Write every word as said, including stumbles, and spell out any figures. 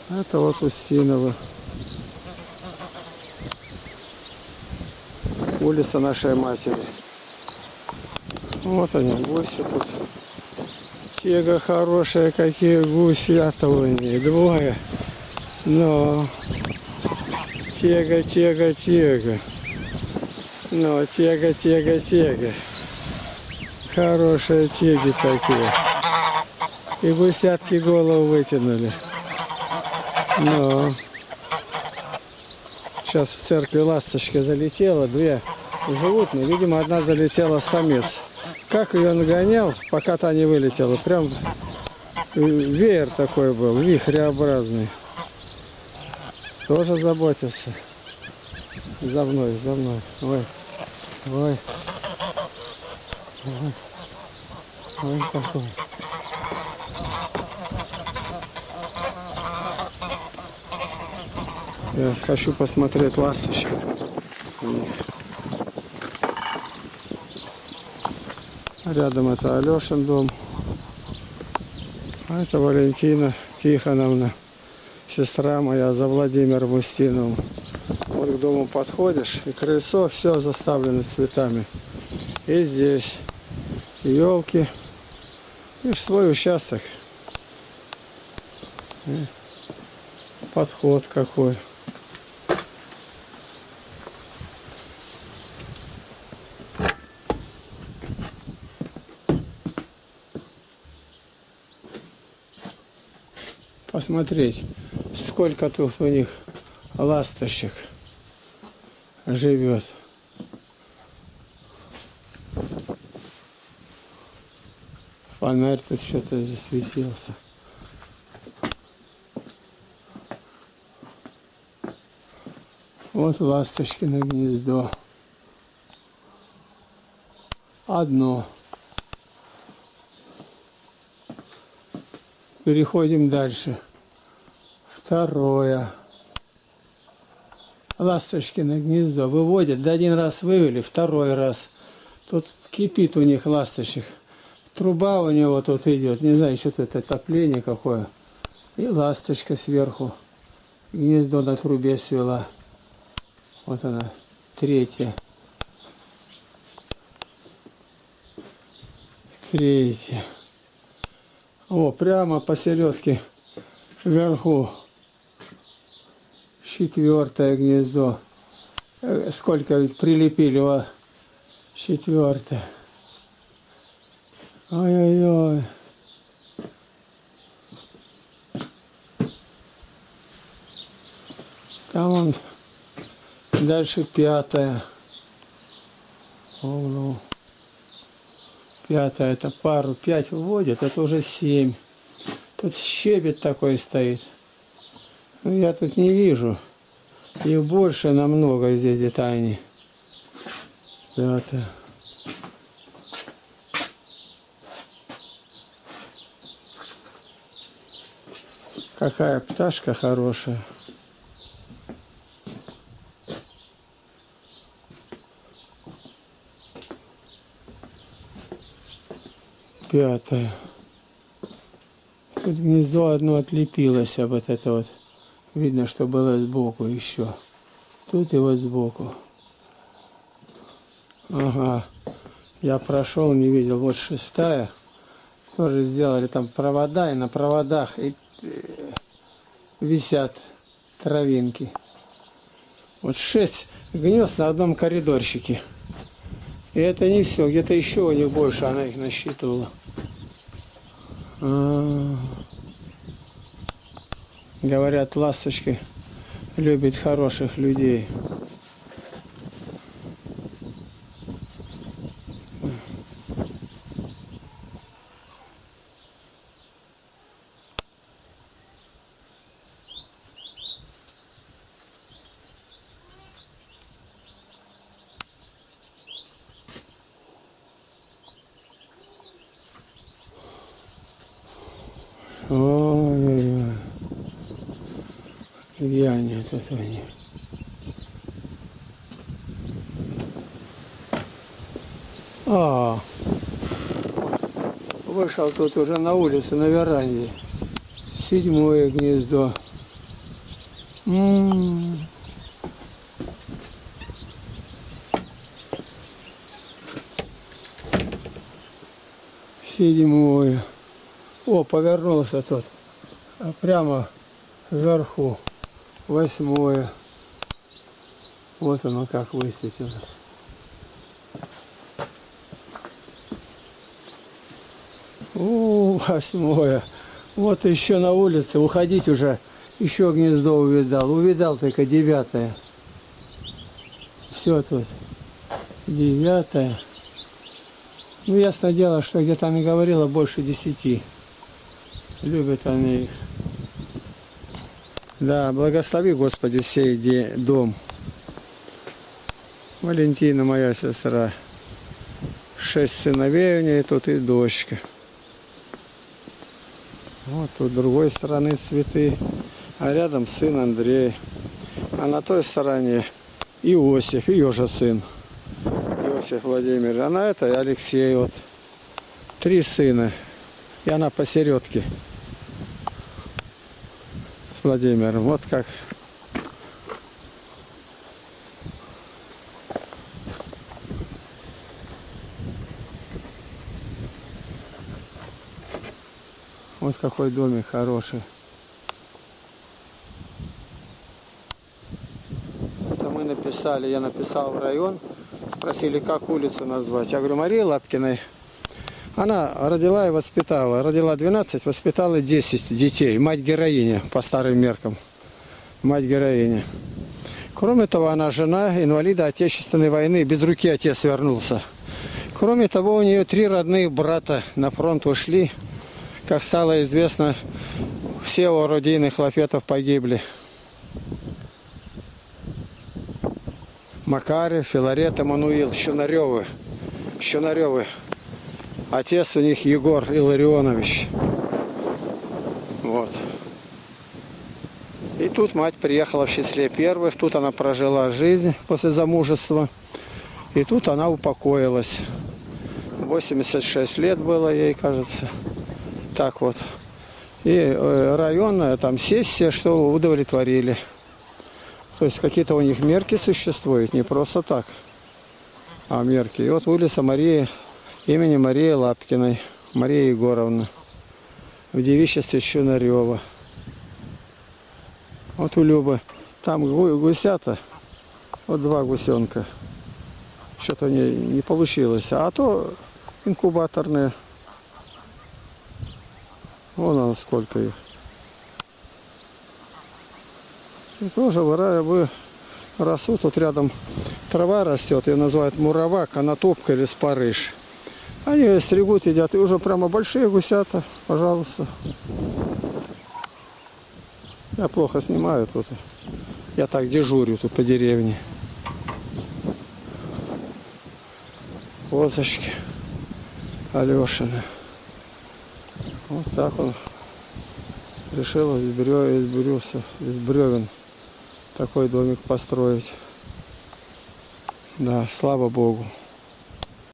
Это вот Устиново. Улица нашей матери. Вот они, гуси тут. Тега хорошие, какие гуси-то у них. Двое. Но тега, тега, тега. Но тега, тега, тега. Хорошие теги такие. И гусятки голову вытянули. Но сейчас в церкви ласточка залетела, две живут, но, видимо, одна залетела самец. Как ее нагонял, пока та не вылетела. Прям веер такой был, вихреобразный. Тоже заботился. За мной, за мной. Ой, ой. Ой, ой какой. Я хочу посмотреть ласточек. Рядом это Алешин дом. А это Валентина Тихоновна, сестра моя, за Владимиром Устиновым. Вот к дому подходишь, и крыльцо все заставлено цветами. И здесь елки. И свой участок. И подход какой. Посмотреть, сколько тут у них ласточек живет. Фонарь тут что-то засветился. Вот ласточкино гнездо. Одно. Переходим дальше. Второе. Ласточкино гнездо выводят. Да один раз вывели, второй раз. Тут кипит у них ласточек. Труба у него тут идет. Не знаю, что тут отопление какое. И ласточка сверху. Гнездо на трубе свела. Вот она. Третья. Третья. О, прямо посередке вверху четвертое гнездо. Сколько ведь прилепили, о, четвертое. Ой-ой-ой. Там он дальше пятое. О, ну. Пятое, это пару, пять выводит, это уже семь. Тут щебет такой стоит. Ну, я тут не вижу. Их больше намного здесь деталей. Пятое. Какая пташка хорошая. Пятое. Тут гнездо одно отлепилось об вот это вот. Видно, что было сбоку еще. Тут и вот сбоку. Ага. Я прошел, не видел. Вот шестая. Тоже сделали там провода, и на проводах и висят травинки. Вот шесть гнезд на одном коридорчике. И это не все, где-то еще у них больше она их насчитывала. А -а -а. Говорят, ласточки любят хороших людей. Ой-ой-ой. Где они, тут они? А, вышел тут уже на улицу, на веранде. Седьмое гнездо. М-м-м. Седьмое. О, повернулся тот. А прямо вверху. Восьмое. Вот оно как высветилось. О, восьмое. Вот еще на улице. Уходить уже. Еще гнездо увидал. Увидал только девятое. Все тут. Девятое. Ну, ясное дело, что где там и говорила больше десяти. Любят они их. Да, благослови, Господи, сей дом. Валентина, моя сестра. Шесть сыновей у нее тут и дочка. Вот тут с другой стороны цветы. А рядом сын Андрей. А на той стороне Иосиф, ее же сын. Иосиф Владимир. А на этой Алексей. Вот. Три сына. И она посередке. С Владимиром. Вот как. Вот какой домик хороший. Это мы написали, я написал в район, спросили, как улицу назвать. Я говорю, Мария Лапкиной. Она родила и воспитала. Родила двенадцать, воспитала десять детей. Мать-героиня, по старым меркам. Мать-героиня. Кроме того, она жена инвалида Отечественной войны. Без руки отец вернулся. Кроме того, у нее три родных брата на фронт ушли. Как стало известно, все у орудийных лафетов погибли. Макарев, Филарет, Эммануил, Щунаревы. Щунаревы. Отец у них Егор Илларионович. Вот. И тут мать приехала в числе первых. Тут она прожила жизнь после замужества. И тут она упокоилась. восемьдесят шесть лет было ей, кажется. Так вот. И районная там сессия, что удовлетворили. То есть какие-то у них мерки существуют, не просто так, а мерки. И вот улица Марии, имени Марии Лапкиной, Мария Егоровна, в девичестве Щунарева. Вот у Любы. Там гусята, вот два гусенка. Что-то не, не получилось. А то инкубаторные. Вон оно сколько их. И тоже вы растут. Тут рядом трава растет. Ее называют муравак, анатопка или спарыш. Они ее стригут, едят. И уже прямо большие гусята. Пожалуйста. Я плохо снимаю тут. Я так дежурю тут по деревне. Козочки Алешины. Вот так он решил из бревен, из бревен такой домик построить. Да, слава Богу.